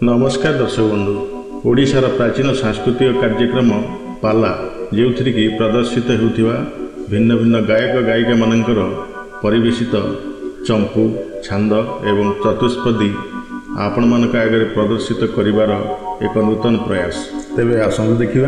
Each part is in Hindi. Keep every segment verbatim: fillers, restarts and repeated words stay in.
नमस्कार दर्शक बंधु ओडिशार प्राचीन सांस्कृतिक कार्यक्रम पाला जो कि प्रदर्शित होता भिन्न भिन्न गायक गायिका मानकर परिवेशित चंपू छांद एवं चतुष्पदी आपण मान आगे प्रदर्शित करिवार एक नूतन प्रयास तेबे आसंतु देखिबा।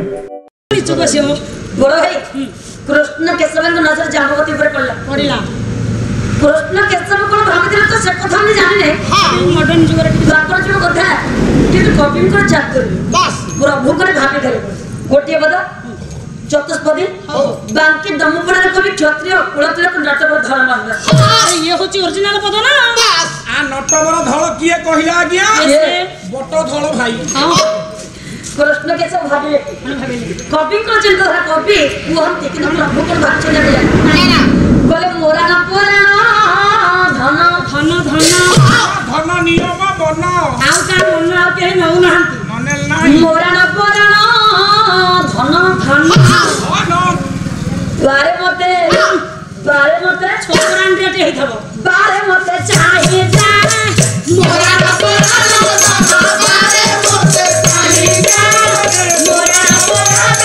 कृष्ण केशव नजर जाम्बवती पर पड़ला पड़िला कृष्ण केशव कोन भाबिथिले तो से कथा हम जानिने हां मॉडर्न जुग रे द्वापर जुग कथा किंतु कवि को चातुर बस प्रभु करे भाबी करे गोटिए बदा चतुष्पदी बांकी दमपुर रे कवि क्षत्रिय कुलतिलक नटवर धळ मानला अरे ये होची ओरिजिनल पद ना बस आ नटवर धळ किए कहिला आज्ञा बटो धळ भाई हां कृष्ण केशव भाबिले भाबिले कवि को चिंता कवि कहंती किंतु प्रभु को भाब चिंता नहीं ना बोले मोरा न पुराण धन धन धन धन नियम बन आउ का मन आउ के नौ नहंती मनल नाही मोरा न पुराण धन धन धन बारे मते बारे मते छोकरान रेटे हे थबो बारे मते चाहे जा मोरा न पुराण बारे मते चाहे जा मोरा न पुराण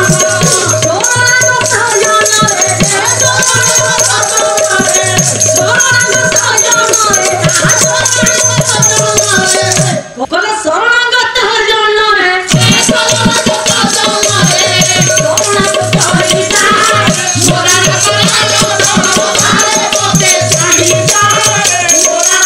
बोले शरणागत हरिजन रे शरणागत हरिजन रे शरणागत हरिजन मोरा बारे बोते चाहिदा मोरा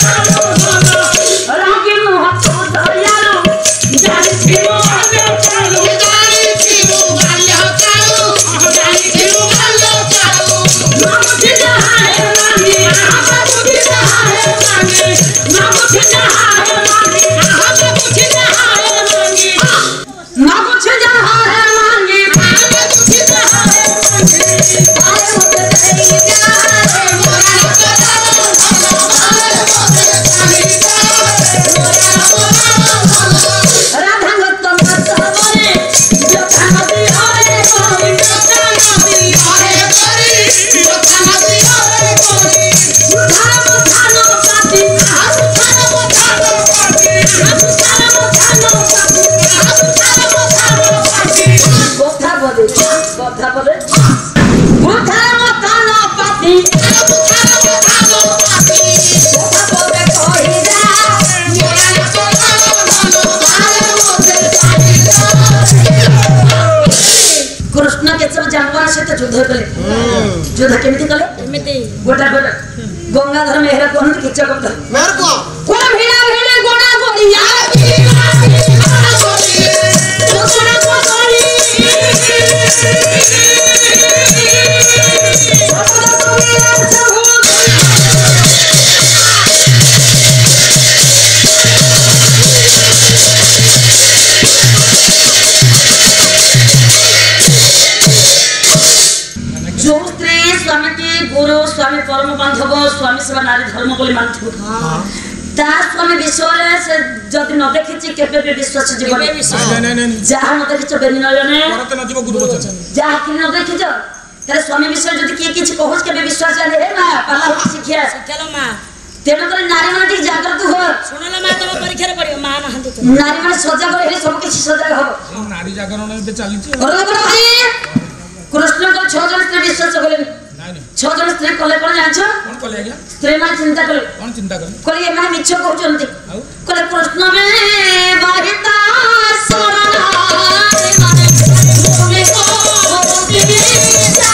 रागी मोह तो दयालो जानि छिमो चालू जानि छिमो गालिया चालू जानि छिमो गालिया चालू नाम छिदा है मांगे आहा छिदा है मांगे नाम छिदा है युद्ध कले युद्ध केमिति कले केमिति गोटा गोटा गंगाधर मेहरा कोन किच्चा कबता मेहर को कोन भिड़ा भिड़ा गोड़ा गोड़िया गोड़ा गोड़ी गोड़ा गोड़ी स्वामी परम बांधव स्वामी सेवा नारी धर्म बोली मानथु ता स्वामी विश्व से जदि न देखिछि केबे भी विश्वास जीवन नहीं नहीं जहा न देखिछ बेनी नयने परत न जीव गुरु वचन जहा कि न देखिछ तारे स्वामी विश्व जदि के किछ कहस केबे विश्वास जाने हे मां पाला हो शिखिया शिखलो मां तेन करे नारी मन ठीक जागृत हो सुनला मां तम परीक्षा रे पड़ियो मां नहंतु तो नारी मन सजग हे सब किछ सजग हो नारी जागरण बे चली छी अरे भाई कृष्ण को छ जन स्त्री विश्वास कले छह जन स्त्री कले कोन जानछ कोन कले आज्ञा स्त्री माने चिंता कले कोन चिंता कले कले ए माने मिछ कहउचंती कले कृष्ण में बाहिता सोना रे माने तुमे को दिवी जा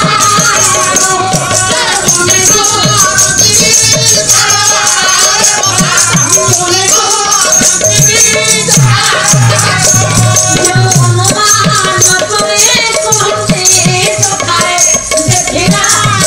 तुमे को दिवी जा तुमे को दिवी जा यो मनमान करे कोते सखाए देखिरा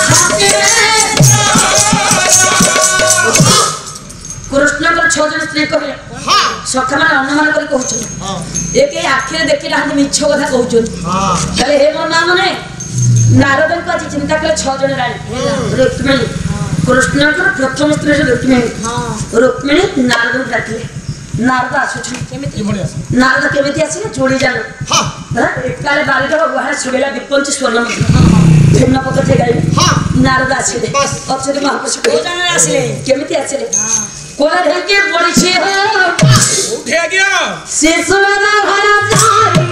कृष्ण को छह जन स्त्री कहले हां सखा माने अनुमान करी कहउछ हां एके आखिरे देखि रहत मिछ कथा कहउछ हां तले हे मन माने नारदन को आज चिंता करे छह जन रानी रुक्मिणी कृष्ण को प्रथम स्त्री रुक्मिणी हां रुक्मिणी नारद डाकिले नारद आछछ केमिति बढ़िया नारद केमिति आछे जोड़ी जान हां एकाले बारिटा गुहार सुबेला विपंच स्वर्ण भिन्न पद थे गाई हां नारद आछले बस अक्षर महापुरुष को जान आछले केमिति आछले हां कोला ढेके पड़ी छे हो उठे गया शिशु ना भरा जाई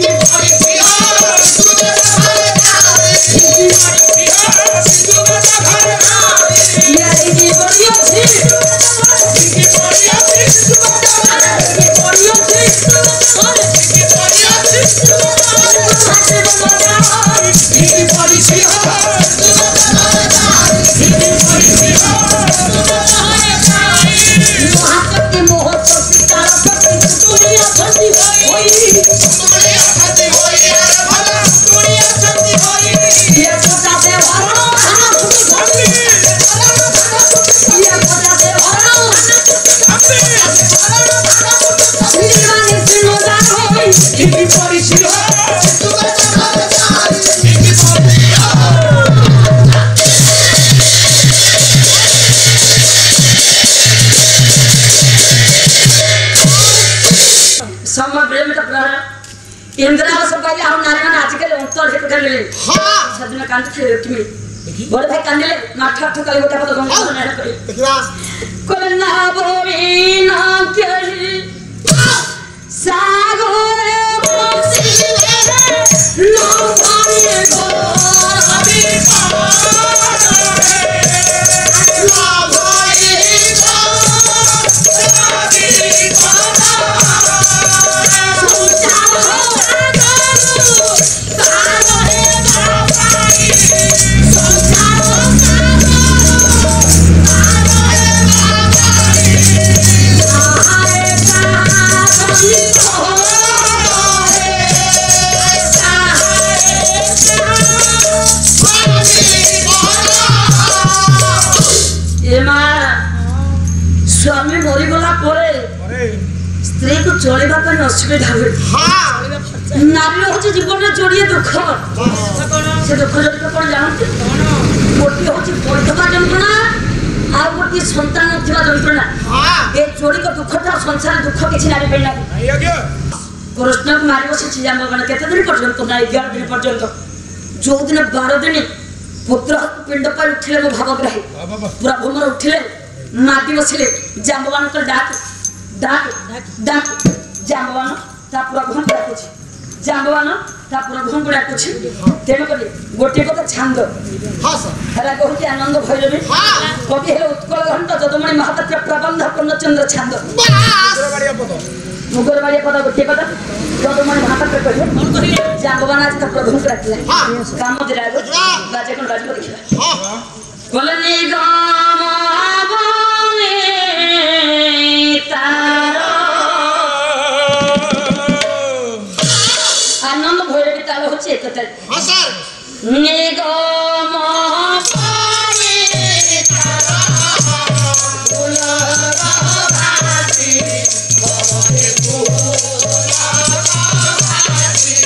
इंद्रा सब पहले हम नारी में आजकल उत्तर हेतु कर ले हां सजना कांत खेल तुम बड़े भाई कांदले माथा ठोका ले गोटा तो गंगा ना करे देखिबा कोना बोरी ना केही सागरे बसिले लो भाई गो अभी पारे ला भाई गो अभी स्वामी मरी गला परे स्त्री को चलेबा पर असुविधा हुए हां नारी होचे जीवन में जोड़िए दुख से दुख जब कोन जानते गोटी होचे पड़थबा जंत्रणा आ गोटी संतान थिबा जंत्रणा हां ए जोड़ी को दुखटा संसार दुख किछि नारी पेना नहीं आज्ञा कृष्ण को मारी बसे छिया मगन केते दिन पर्यंत ना ग्यारह दिन पर्यंत जो दिन बारह दिन पुत्र पिंड पर उठले मो भावग्राही पूरा भूमर उठले माटी बसिले जांबवान को डाक डाक डाक जांबवान ता पूरा घन डाकुछ जांबवान ता पूरा घन डाकुछ तेनो कले गोटे को छांद हां सर हरा कहति आनंद भैरवी हां कवि हेले उत्कल घंट जदमणि महापात्र प्रबंध पूर्णचंद्र छांद मुगरबाड़िया पद मुगरबाड़िया पद गोटे पद जदमणि महापात्र कहे कोन कहिए जांबवान आज ता प्रभु डाकले हां काम दिला बाजे कोन बाजे देखिला हां कोलनी गाम आनंद भैरवी ताल होचे एकता हां सर निगम पावे तारा बोलबा भासी भवे बोलबा भासी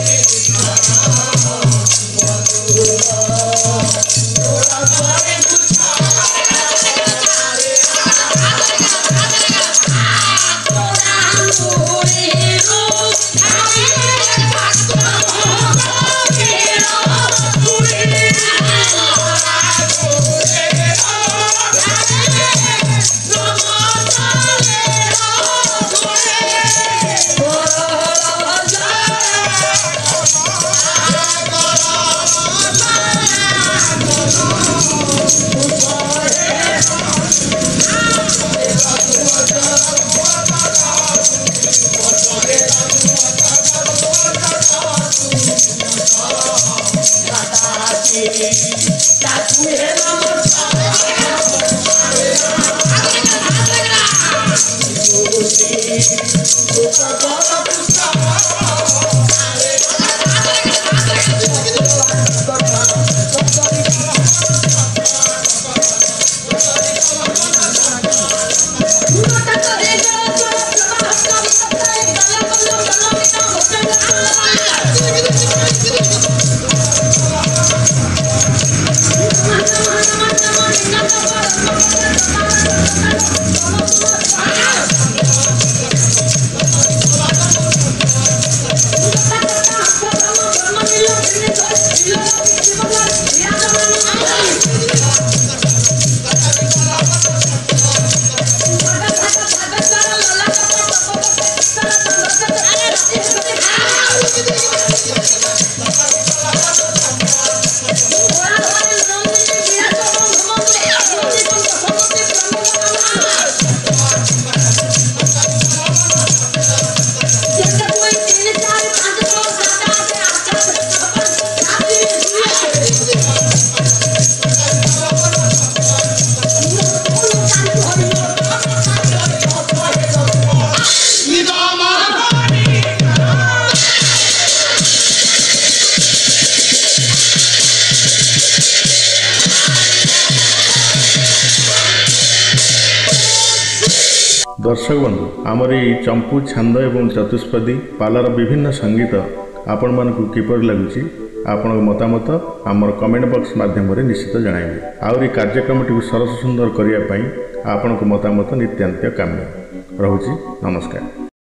दर्शक बंधु आमर ये चंपू छांद एवं चतुष्पदी पालार विभिन्न संगीत आपण मानकु किपर लगुची आपण मतामत आमर कमेंट बॉक्स माध्यम निश्चित जणाइबे। आउरी कार्यक्रमटी सरस सुंदर करिया पई आपण मतामत नित्यांत काम्य रहुची। नमस्कार।